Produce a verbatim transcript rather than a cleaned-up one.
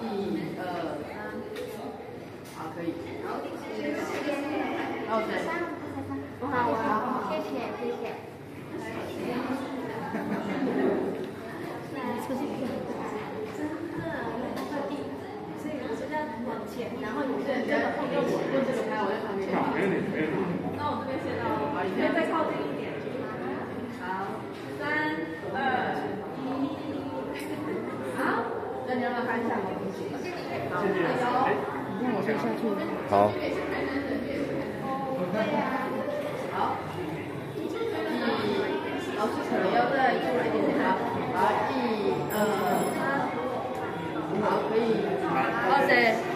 一二三，好，可以。好，然后谁？ 我好，我好，谢谢，谢谢。出去看。真的，快递，所以我现在往前，然后你这边后面我用这个拍，我在旁边。 好，没问题，没问题。 那我这边先到，你可以再靠近一点。好，三二一，好，那你要不要看一下我的书？谢谢。好，加油。 那我先下去。 好。 好。老师可能要再出来一点点啊。好，一二三，好，可以。好，谁？